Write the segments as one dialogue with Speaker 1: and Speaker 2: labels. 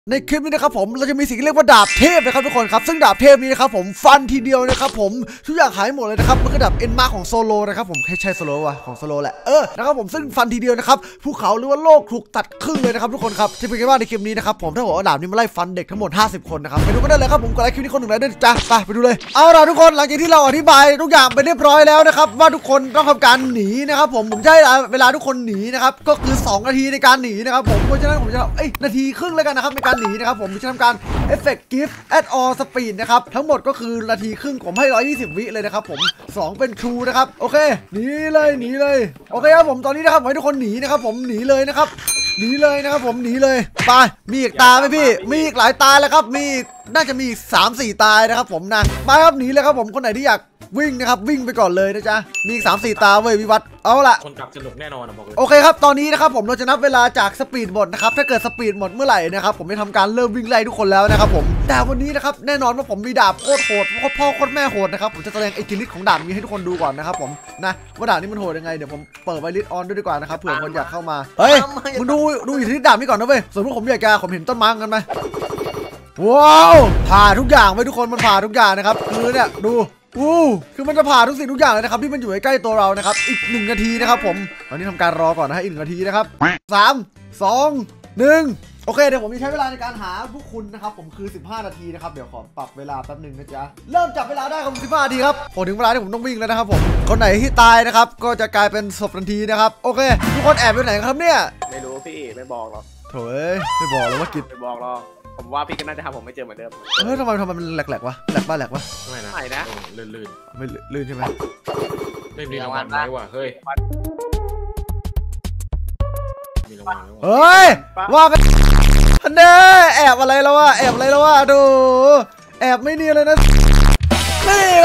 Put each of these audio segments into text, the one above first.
Speaker 1: ในคลิปนี้นะครับผมเราจะมีสิ่งที่เรียกว่าดาบเทพนะครับทุกคนครับซึ่งดาบเทพนี้นะครับผมฟันทีเดียวนะครับผมทุกอย่างหายหมดเลยนะครับมันก็ดาบเอ็นมาของโซโลนะครับผมใช่โซโลวะของโซโลแหละนะครับผมซึ่งฟันทีเดียวนะครับภูเขาหรือว่าโลกถูกตัดครึ่งเลยนะครับทุกคนครับที่เป็นกันว่าในคลิปนี้นะครับผมถ้าผมเอาดาบนี้มาไล่ฟันเด็กทั้งหมด50คนนะครับไปดูกันได้เลยครับผมกดไลค์คลิปนี้คนหนึ่งไลค์ด้วยจ้าไปดูเลยเอาล่ะทุกคนหลังจากที่เราอธิบายทุกอย่างไปเรียบร้อยแล้วนะครับว่าทุกคนต้องทำการหนีนะครับผมจะให้เวลาทุกคนหนีนะครับก็คือ2นาทีในการหนีนะครับผมเพราะฉะนั้นผมจะนาทีครึ่งแล้วกันนะครับในการหนีนะครับผมจะทำการEffect Gift Add All Speed นะครับทั้งหมดก็คือนาทีครึ่งผมให้120วิเลยนะครับผม2เป็น True นะครับโอเคหนีเลยโอเคครับผมตอนนี้นะครับให้ทุกคนหนีนะครับผมหนีเลยนะครับผมหนีเลยไปมีอีกตาไหมพี่มีอีกหลายตาแล้วครับมีน่าจะมี3-4 ตานะครับผมนะไปครับหนีเลยครับผมคนไหนที่อยากวิ่งนะครับวิ่งไปก่อนเลยนะจ๊ะมี3-4 ตาเว้ยวิวัฒน์เอาละ
Speaker 2: คนขับสนุกแน่นอนนะบอกเลย
Speaker 1: โอเคครับตอนนี้นะครับผมเราจะนับเวลาจากสปีดหมดนะครับถ้าเกิดสปีดหมดเมื่อไหร่นะครับผมจะทำการเริ่มวิ่งไล่ทุกคนแล้วนะครับผมแต่วันนี้นะครับแน่นอนว่าผมมีดาบโคตรโหดโคตรพ่อโคตรแม่โหดนะครับผมจะแสดงอิทธิฤทธิ์ของดาบนี้ให้ทุกคนดูก่อนนะครับผมนะว่าดาบนี้มันโหดยังไงเดี๋ยวผมเปิดไวลิสออนด้วยดีกว่านะครับเผื่อคนอยากเข้ามาเฮ้ยมึงดูอิทธิฤทธิ์ดาบนี้ก่อนนะเว้ยส่วนพวกผมอยากจะผมเห็นต้นไม้กันไหมว้าวผ่าทุกอย่างไว้ทุกคนมันผ่าทุกอย่างนะครับคือเนี่ยดูคือมันจะผ่าทุกสิ่งทุกอย่างเลยนะครับที่มันอยู่ใกล้ตัวเรานะครับอีก1นาทีนะครับผมตอนนี้ทำการรอก่อนนะฮะอีก1นาทีนะครับ3 2 1โอเคเดี๋ยวผมจะใช้เวลาในการหาพวกคุณนะครับผมคือ15นาทีนะครับเดี๋ยวขอปรับเวลาแป๊บนึงนะจ๊ะเริ่มจับเวลาได้ครับ15นาทีครับพอถึงเวลาที่ผมต้องวิ่งแล้วนะครับผมคนไหนที่ตายนะครับก็จะกลายเป็นศพทันทีนะครับโอเคทุกคนแอบอยู่ไหนครับเนี่ย
Speaker 3: ไม่รู้พี่ไม่บอกหรอก
Speaker 1: โถ่ไม่บอกเลยว่ากิจ
Speaker 3: ไม่บอกหรอกผมว่าพี่ก็น่าจะหาผมไม่เจอเหมือนเดิม
Speaker 1: ทำไมมันแหลกวะแหลกปะ
Speaker 3: ไม่นะ
Speaker 2: ลื่น
Speaker 1: ไม่ลื่นใช่ไหม
Speaker 2: ไม่มีรางวัลไหมวะเฮ้ยมีรางวัลไหมวะ
Speaker 1: เฮ้ยว่ากันเด้แอบอะไรแล้ววะดูแอบไม่เนียนเลยนะนี่ไง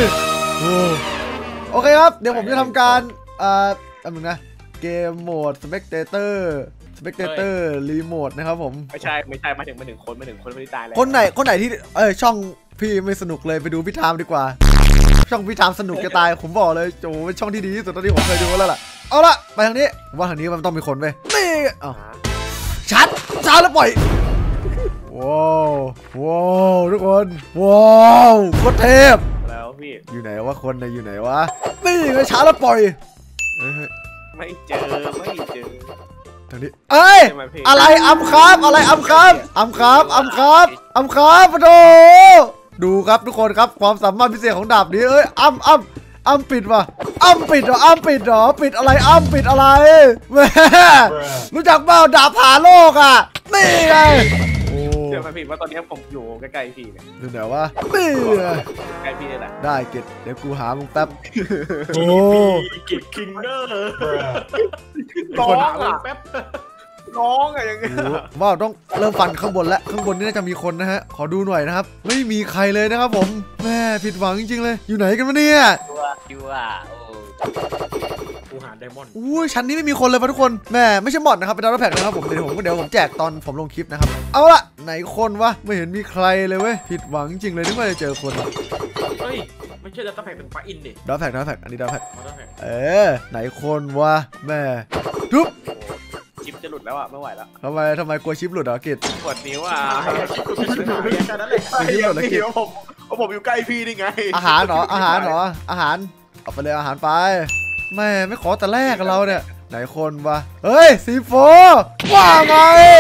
Speaker 1: โอเคครับเดี๋ยวผมจะทำการอันนึงนะเกมโหมด Spectatorรีโมทนะครับผม
Speaker 3: ไม่ใช่มาถึงคนไม่ได้ตายเลย
Speaker 1: คนไหนที่ช่องพี่ไม่สนุกเลยไปดูพี่ทามดีกว่าช่องพี่ทามสนุกจะตายผมบอกเลยโจเป็นช่องที่ดีที่สุดที่ผมเคยดูแล้วล่ะเอาละไปทางนี้ว่าทางนี้มันต้องมีคนไปนี่ชัดแล้วปล่อยว้าวทุกคนว้าวโคตรเทพ
Speaker 3: แล้วพี่
Speaker 1: อยู่ไหนวะคนอยู่ไหนวะนี่ไงช้าแล้วปล่อย
Speaker 3: ไม่เจอ
Speaker 1: ทางนี้อะไรอัมครับปะโดดูครับทุกคนครับความสามารถพิเศษของดาบนี้อัมปิดวะปิดอะไรปิดอะไรแม่รู้จักเปล่าดาบผ่าโลกอ่ะนี่ไง
Speaker 3: เชื่อไหมพี่ว่าตอนนี้ผมอยู่ใกล้ๆพี่เนี่ย
Speaker 1: ดูไหนวะนี่
Speaker 3: ใกล้พี่นี่แหละ
Speaker 1: ได้เกตเดี๋ยวกูหามึงแป๊บ
Speaker 2: โอ้กิดคิงเนอร์
Speaker 3: ร้องแป๊บน้องอะยังไง
Speaker 1: ว่าต้องเริ่มฟันข้างบนแล้วข้างบนนี่น่าจะมีคนนะฮะขอดูหน่อยนะครับไม่มีใครเลยนะครับผมแม่ผิดหวังจริงๆเลยอยู่ไหนกันวะเนี่ย
Speaker 3: คิว
Speaker 2: กูหาไดมอนด์
Speaker 1: ชั้นนี้ไม่มีคนเลยป่ะทุกคนแม่ไม่ใช่มอดนะครับเป็นดาวแพ็กนะครับผมเดี๋ยวผมแจกตอนผมลงคลิปนะครับเอาละไหนคนวะไม่เห็นมีใครเลยเว้ยผิดหวังจริงเลยที่ไม่ได้เจอคน
Speaker 2: เฮ้ยไม่ใช่ดาวแพ็กเป็นปลาอินดิ
Speaker 1: ดาวแพ็กอันนี้ดาวแพ็กไหนคนวะแม่ทุบ
Speaker 3: ชิปจะหลุดแล้วอ่ะไม่ไหวแล้ว
Speaker 1: ทำไมกลัวชิปหลุดเหรอกิจ
Speaker 3: ปวดนิ้วอ่ะ
Speaker 1: แค่นั้นแหละชิปหลุดแล้วกิจ
Speaker 3: ผมอยู่ใกล้พี่นี่ไง
Speaker 1: อาหารเหรอเอาไปเลยอาหารไปแม่ไม่ขอแต่แรกกับเราเนี่ยไหนคนวะเฮ้ยซีโฟว่าไง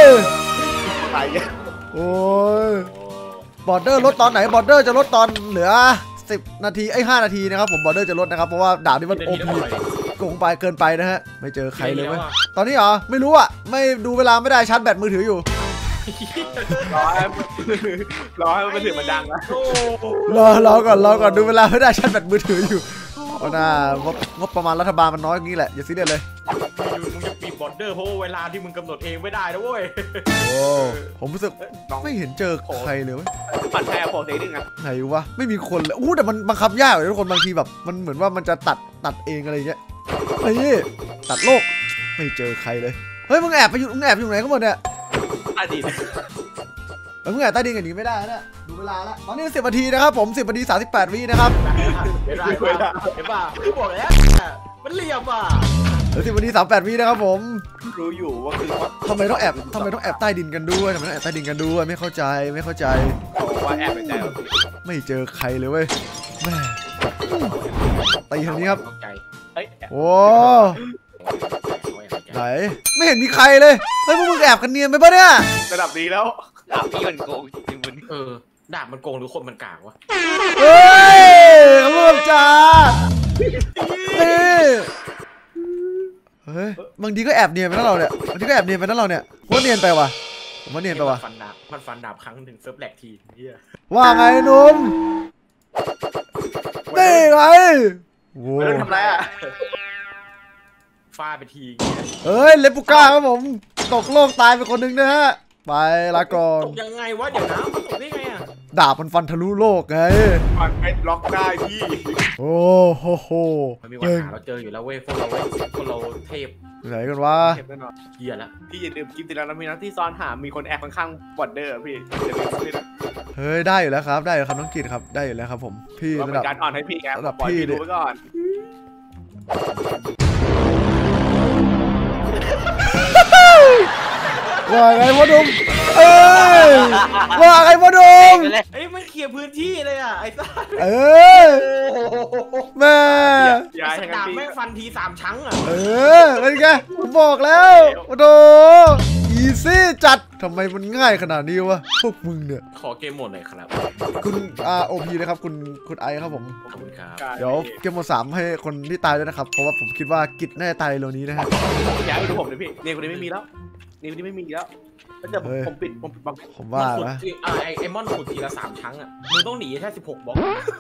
Speaker 1: โอ้ยบอร์เดอร์ลดตอนไหนบอร์เดอร์จะลดตอนเหลือ10 นาที5 นาทีนะครับผมบอร์เดอร์จะลดนะครับเพราะว่าดาบนี้มันโอพีโกงไปเกินไปนะฮะไม่เจอใครเลยเว้ยตอนนี้เหรอไม่รู้อ่ะไม่ดูเวลาไม่ได้ชาร์จแบตมือถืออยู่
Speaker 3: รอให้มันถึงมันดังนะ
Speaker 1: รอก่อนดูเวลาไม่ได้ชาร์จแบตมือถืออยู่เอาหน้างบประมาณรัฐบาลมันน้อยอย่างนี้แหละอย่าซีเรียสเลย
Speaker 2: มึงจะปีบอร์เดอร์เพราะเวลาที่มึงกำหนดเองไม่ได้นะเว้ย
Speaker 1: โอ้ผมรู้สึกไม่เห็นเจอใครเลยเว้ย
Speaker 3: ปัดแพ้โผล่เสียดึงอะ
Speaker 1: ไหนวะไม่มีคนเลยแต่มันบังคับยากเลยทุกคนบางทีแบบมันเหมือนว่ามันจะตัดเองอะไรเงี้ยนี่ตัดโลกไม่เจอใครเลยเฮ้ยมึงแอบอยู่ไหนกันหมดเนี่ย
Speaker 3: อดีต
Speaker 1: มึงแอบใต้ดินกันอย่างนี้ไม่ได้นะดูเวลาแล้วตอนนี้10 นาทีนะครับผม10 นาที38 วินะครับ
Speaker 2: เห็นป่ะพี่บอกแล้วมันเหลี่ยมอ่ะ
Speaker 1: เหลือ10 นาที 38 วินะครับผม
Speaker 3: รู้อยู่ว่าคือ
Speaker 1: ทำไมต้องแอบใต้ดินกันด้วยทำไมต้องแอบใต้ดินกันด้วยไม่เข้าใจ
Speaker 3: บอกว่าแอบไปใจเราสิ
Speaker 1: ไม่เจอใครเลยเว้ยแม่ตีทางนี้ครับ
Speaker 2: ใจ
Speaker 3: เฮ้ย
Speaker 1: โอ้ไหนไม่เห็นมีใครเลยเฮ้ยพวกมึงแอบกันเนียนไปปะเนี่ย
Speaker 3: ระดับนี้แล้ว
Speaker 4: พี่มันโกงจริงมัน
Speaker 2: ดาบมันโกงหรือคนมันกากวะ
Speaker 1: เฮ้ยเริ่มจ้านี่เฮ้ยบางทีก็แอบเนียนไปนั่นเราเนี่ยบางทีก็แอบเนียนไปนั่นเราเนี่ยว่าเนียนไปว่ะผมว่าเนียนไปว่ะ
Speaker 2: มันฟันดาบครั้งหนึ่งเซิร์ฟแหลกทีเฮีย
Speaker 1: ว่าไงหนุ่มนี่ไงโว้
Speaker 3: ไม่ต้องทำไรอ่ะ
Speaker 2: ฟาไปที
Speaker 1: เฮ้ยเลปูก้าครับผมตกโลกตายไปคนหนึ่งนะฮะไปละก่อน
Speaker 2: ตกยังไงวะเดี๋ยวนะมันตกได้ไงอ่ะ
Speaker 1: ดาบมันฟันทะลุโลกไง
Speaker 3: มันไปล็อกได้พี่
Speaker 1: โอ้โห
Speaker 2: มันมีปัญหาเราเจออยู่แล้วเว้ยพวกเราเทพ
Speaker 1: ไหนกันวะ
Speaker 3: เห็นแน่นอน
Speaker 2: เฮียละ
Speaker 3: พี่อย่าลืมกินติดแล้วนะมีนะที่ซ้อนหามีคนแอบข้างๆบอร์เดอร์พี่อย่าลืมพี่นะ
Speaker 1: เฮ้ยได้อยู่แล้วครับได้อยู่ครับน้องกิตครับได้อยู่แล้วครับผมพี่
Speaker 3: เรา
Speaker 1: ระ
Speaker 3: เป็น
Speaker 1: ดับ
Speaker 3: การอ่อนให้พี่แก
Speaker 1: ระดับ
Speaker 3: ปล่อย
Speaker 1: พี่
Speaker 3: พี่ดูไว้ก่อน
Speaker 1: ว่าไงพ่อดุมเอ้ยว่าไงพ่อดุม
Speaker 4: เลย
Speaker 2: เอ้ยมันเคลียร์พื้นที่เลยอ่ะไอ้สัส
Speaker 1: เออแม่
Speaker 3: ย้าย
Speaker 2: ไอ้
Speaker 3: ให้
Speaker 2: ดาบ
Speaker 3: พี่
Speaker 2: แม่งฟันที3 ชั้งอ่ะ
Speaker 1: เออเป็นไงผมบอกแล้วโอ้โหอีซี่จัดทำไมมันง่ายขนาดนี้วะพวกมึงเนี่ย
Speaker 2: ขอเกมโหมดหน่อยครับ
Speaker 1: คุณ ROP นะครับคุณไอครับผม
Speaker 2: ขอบคุณครับ
Speaker 1: เดี๋ยวเกมโหมด3ให้คนที่ตายด้วยนะครับเพราะว่าผมคิดว่ากิจน่าจะตายเร็วนี้นะฮะ
Speaker 3: ย้ายไปดูผมเลยพี่เนี่ยคนนี้ไม่มีแล้วนี่คนนี้ไม่มีแล้วถ้าเกิดผมปิดบัง
Speaker 1: ผมว่า
Speaker 2: ขุด
Speaker 1: นะ
Speaker 2: ทีไอ้มอนขุดทีละ3 ชั้งอ่ะมึงต้องหนีแค่16 บล็อก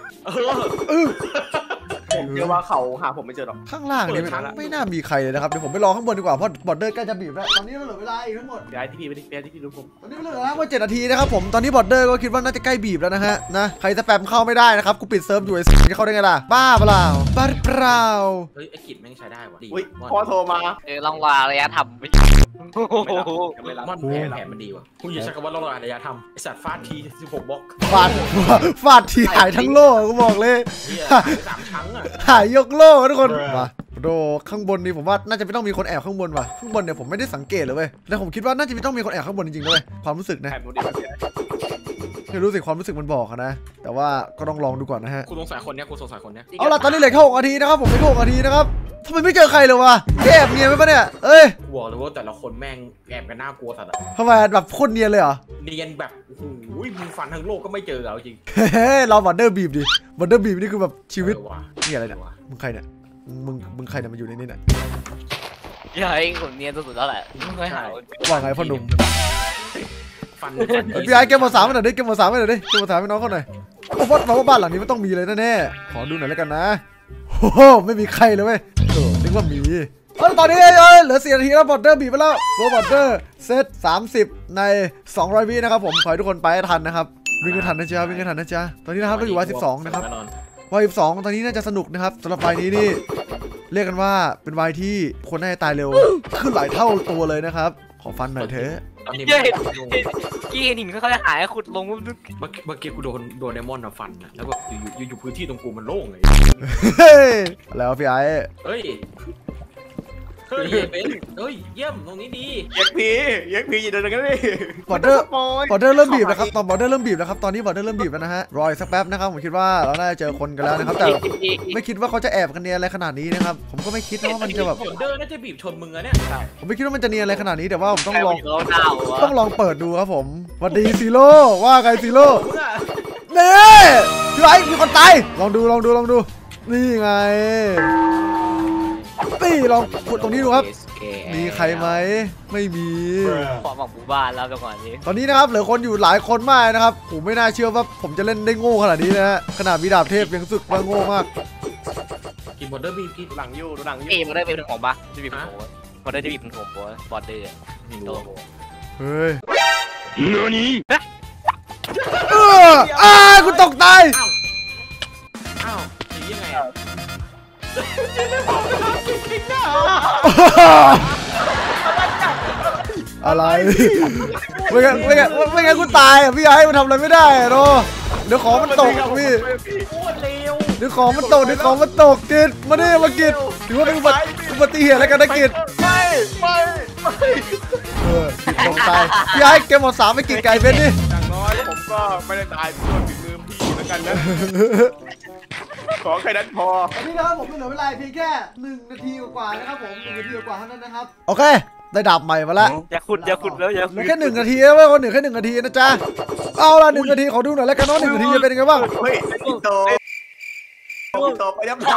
Speaker 3: ผมเชื่อว่าเขาหาผมไม่เจอหรอก
Speaker 1: ข้างล่างนี่ไม่น่ามีใครเลยนะครับเดี๋ยวผมไปรอข้างบนดีกว่าเพราะบอร์เดอร์ใกล้จะบีบแล้วตอนนี้เราเหลือเวลาอีกทั้งหมด
Speaker 3: ย้ายที่พี่ไปดิย้ายที่พี่ดูผม
Speaker 1: ตอนนี้เหลือแล้วว่า7 นาทีนะครับผมตอนนี้บอร์เดอร์ก็คิดว่าน่าจะใกล้บีบแล้วนะฮะนะใครจะแปมเข้าไม่ได้นะครับกูปิดเซิร์ฟอยู่ไอ้จะเข้าได้ไงล่ะบ้าเปล่าบ้าเปล่า
Speaker 2: เฮ้ยไอ้กิจแม่งใช้ได้ว่ะดี
Speaker 3: อุ้ย
Speaker 2: มอน
Speaker 3: พอโทรมา
Speaker 4: ลองวาระยะทำไป
Speaker 3: ไม่รับ
Speaker 2: มอนแผนมันดีว่ะคุณอย่าใช้คำว่าเราระยะทำไอ้สัตว์ฟาดที16 บล็อก
Speaker 1: ฟาดทีหายทั้งโลกกูบอกเลย
Speaker 2: เฮีย3 ชั้งอ่ะ
Speaker 1: หายยกโลกทุกคนมาโดข้างบนนี่ผมว่าน่าจะไม่ต้องมีคนแอบข้างบนว่ะข้างบนเนี่ยผมไม่ได้สังเกตเลยเว้ยแต่ผมคิดว่าน่าจะไม่ต้องมีคนแอบข้างบนจริงๆด้วยความรู้สึกนะ
Speaker 3: แอบดูดิ
Speaker 1: ไม่รู้สิความรู้สึกมันบอกอะนะแต่ว่าก็ต้องลองดูก่อนนะฮะ
Speaker 2: กูสงสัยคนเนี้ยกูสงสัยคนเนี้ย
Speaker 1: เอาล่ะตอนนี้เหลือแค่6 นาทีนะครับผมไม่6 นาทีนะครับทำไมไม่เจอใครเลยวะแอบเนียนไปปะเนี่ยเอ้ย
Speaker 2: กูบอกเลยว่าแต่ละคนแม่งแอบกันน่ากลัวสัตว์อะ
Speaker 1: ทำไมแบบโคตรเนียนเลยเหรอ
Speaker 2: เนียนแบบโอ้โหมึงฟันทั้งโลกก็ไม่เจอเอาจริง
Speaker 1: เฮ้ยเราบอร์เดอร์บีบดิบอร์เดอร์บีบนี่คือแบบชีวิต
Speaker 2: ว่ะ
Speaker 1: นี่อะไรเนี่ยมึงใครเนี่ยมึงใครเนี่ยมาอยู่ในนี้เนี่ย
Speaker 4: อย่าให้คนเนียนสุดๆแล้วแหละไม่เคยหา
Speaker 1: ว่าไงพ่อหนุ่ม
Speaker 2: ฟัน
Speaker 1: พี่ไอ้เกมหมด3ไปหน่อยดิเกมหมด3ไปหน่อยดิเกมหมด3ให้น้องเขาหน่อยโอ้ว่าบ้านหลังนี้มันต้องมีเลยแน่ๆขอดูหน่อยแล้วกันนะโอ้โหไม่มีใครเลยเว้ยนึกว่ามีตอนนี้เหลือ4 นาทีแล้วบอร์เดอร์บีบไปแล้วโบอร์เดอร์เซต30ใน200 วินะครับผมขอให้ทุกคนไปให้ทันนะครับวิ่งให้ทันนะจ๊ะวิ่งให้ทันนะจ๊ะตอนนี้นะครับเราอยู่วัย12นะครับวัย12ตอนนี้น่าจะสนุกนะครับสำหรับวัยนี้นี่เรียกกันว่าเป็นวัยที่คนน่าจะตายเร็วขึ้นหลายเท่าตัวเลยนะครับขอฟันหน่อยเถอะ
Speaker 2: ตอนนี้
Speaker 4: กี้หินเขาจะหายขุดลง
Speaker 2: เมื่อกี้กูโดนไดมอนด์ฟันนะแล้วก็อยู่พื้นที่ตรงกูมันโล่งเลย
Speaker 1: เฮ้ยแล้วพี่ไอ้
Speaker 2: เฮ้ยเป็นเฮ้ยเยี่ยมตรงนี้ดี
Speaker 3: เย็กพีอย่าเดินกันดิ
Speaker 1: บอร์เดอร์เริ่มบีบนะครับตอนบอร์เดอร์เริ่มบีบแล้วครับตอนนี้บอร์เดอร์เริ่มบีบแล้วนะฮะรออีกสักแป๊บนะครับผมคิดว่าเราน่าจะเจอคนกันแล้วนะครับแต่ไม่คิดว่าเขาจะแอบกันเนียนอะไรขนาดนี้นะครับผมก็ไม่คิดนะว่ามันจะแบบ
Speaker 2: บอร์เดอร์น่าจะบีบชนมึงอะเนี่ย
Speaker 1: ผมไม่คิดว่ามันจะเนียนอะไรขนาดนี้แต่ว่าผมต้องลอง
Speaker 4: เราหนาว
Speaker 1: ต้องลองเปิดดูครับผมสวัสดีซีโร่ว่าไงซีโร่
Speaker 2: มึงอะ
Speaker 1: นี่พี่ไอ้มีคนตายลองดูนี่ไงนี่ลองกดตรงนี้ดูครับมีใครไหมไม่มี
Speaker 4: ขอบอกหมู่บ้านแล้วจังหวะนี้
Speaker 1: ตอนนี้นะครับเหลือคนอยู่หลายคนมากนะครับผมไม่น่าเชื่อว่าผมจะเล่นได้โง่ขนาดนี้นะฮะขนาดมีดาบเทพยังรู้สึกว่าโง่มาก
Speaker 2: กินบอร์เดอร์บีบกิน
Speaker 3: หลังอยู่ดูหลังอยู่
Speaker 4: เอมันได้เป็นผมปะจะบีบเป็นผมมันได้จะบีบเป็นผมปะบอดเดอร์
Speaker 2: มี
Speaker 4: โต
Speaker 2: โล
Speaker 1: เฮ้ย
Speaker 2: นี่
Speaker 1: กูตกตาย
Speaker 2: อ้าวหนียังไงอะ
Speaker 1: อะไรไม่งั้นกูตายอ่ะพี่ไอ้มันทำอะไรไม่ได้อ่ะโนเดี๋ยวของมันตกพี่
Speaker 2: โคตรเร็ว
Speaker 1: เดี๋ยวของมันตกกิดมาดิมากิดถือว่าเป็นอุบับัติเหตุแล้วกันนะกิจ
Speaker 3: ไม่
Speaker 1: กิจลงตายพี่ไอ้เกมหมด3ไปกิจไก่เป็นดิ
Speaker 3: อย่างน้อยผมก็ไม่ได้ตายด้วยฝีมือพี่แล้วกันนะขอแค่นั้นพอ
Speaker 1: นี่นะครับผมเหลือเวลาเพียงแค่1 นาทีกว่านะครับผม1 นาทีกว่าเท่านั้นนะครับโอเคได้ดาบใหม่มาแล้ว
Speaker 4: อย่าขุดแล้วอย่า
Speaker 1: เหลือแค่1 นาทีนะเว้ยคนหนึ่งแค่1 นาทีนะจ๊ะเอาละ1 นาทีขอดูหน่อยแล้วกันว่า1 นาทีจะเป็นยังไงบ้าง
Speaker 3: เฮ้ยพี่โตไปยับยับ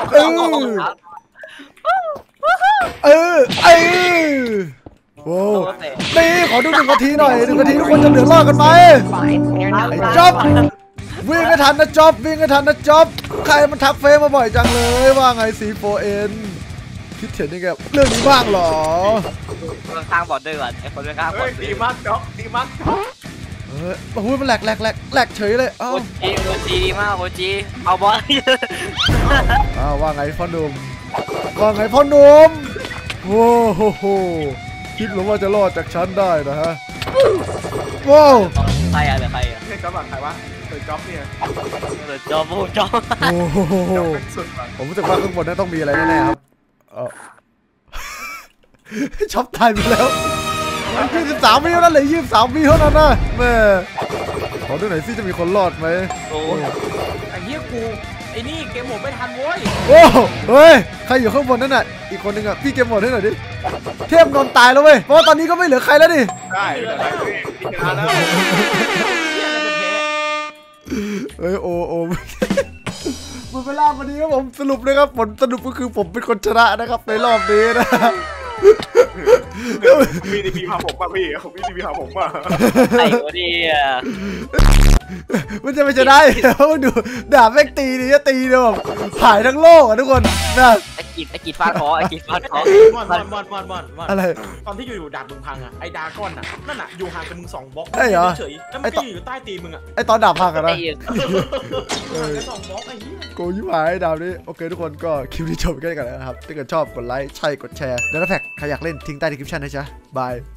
Speaker 1: โว้นี่ขอดู1 นาทีหน่อย1 นาทีทุกคนจะเหลือรอดกันไหมไอ้จ๊อบวิ่งให้ทันนะจ๊อบวิ่งให้ทันนะจ๊อบใครมันทักเฟซมาบ่อยจังเลยว่าไง C4N คิดเห็นยังไงเรื่องนี้บ้างหรอ
Speaker 4: ข้างบอดด้วยก่อนไอ้คนข้างบอด
Speaker 3: ดีมากจ๊อกดีมากจ๊อก
Speaker 1: โอ้โหมันแหลกเฉยเลยอ้าว
Speaker 4: โคจีดีมากโคจีเอาบอล
Speaker 1: ว่าไงพ่อหนุ่มว่าไงพ่อหนุ่มโอ้โหคิดหรือว่าจะรอดจากฉันได้นะฮะว้าว
Speaker 4: ใครอะใครอะ
Speaker 3: นี่จ๊อบใครวะเคยจ๊อบเนี่ย
Speaker 4: จอบูจอ
Speaker 1: โอ้โห
Speaker 3: สุดว่ะ
Speaker 1: ผมรู้สึกว่าข้างบนนั้นต้องมีอะไรแน่ๆครับช็อปตายไปแล้ว23 วิเท่านั้นเลย23 วิเท่านั้นนะแม่ขอดูหน่อยสิจะมีคนรอดไหม
Speaker 4: โอ้
Speaker 2: ไอ้เหี้ยกูไอ้นี่เกมหมดไม่ทันโว้ย
Speaker 1: โอ้เฮ้ยใครอยู่ข้างบนนั่นน่ะอีกคนนึงอ่ะพี่เกมหมดให้หน่อยดิเทพนนตายแล้วเว้ยเพราะว่าตอนนี้ก็ไม่เหลือใครแล้วดิ
Speaker 3: ได้ได้พี่ชนะแล้ว
Speaker 1: เฮ้ยโอ้หมดเวลาพอดีครับผมสรุปนะครับผลสรุปก็คือผมเป็นคนชนะนะครับในรอบนี้นะ
Speaker 3: มีดีพีพาผมป่ะพี่มีดีพีพาผมป่ะ
Speaker 4: ไอ้คนนี้อะ
Speaker 1: มันจะไม่ชนะเพราะดูดาบแม่งตีนี่จะตีเดียวหายทั้งโลกอ่ะทุกคนนะ
Speaker 4: ไอ้กีดฟาดคอไอ้กีดฟาดคอ
Speaker 2: มอน
Speaker 1: อะไร
Speaker 2: ตอนที่อยู่ดาบมึงพังอ่ะไอ้ดาก้อนอ่ะนั่นอ่ะอยู่ห่างจากมึง2 บล็อก
Speaker 1: ใช่เหรอ
Speaker 2: เฉยแล้วมันก็อยู่ใต้ตีนมึงอ่ะ
Speaker 1: ไอตอนดาบพังอะนะ
Speaker 4: ไอ้
Speaker 2: ห่างกัน2 บล็อกไอ้เหี้ย
Speaker 1: โกยิ้มหายดาบนี้โอเคทุกคนก็คลิปนี้จบกันแล้วนะครับถ้าเกิดชอบกดไลค์ใช่กดแชร์แล้วถ้าแพ็กใครอยากเล่นทิ้งใต้ดีคริปชั่นนะจ๊ะบาย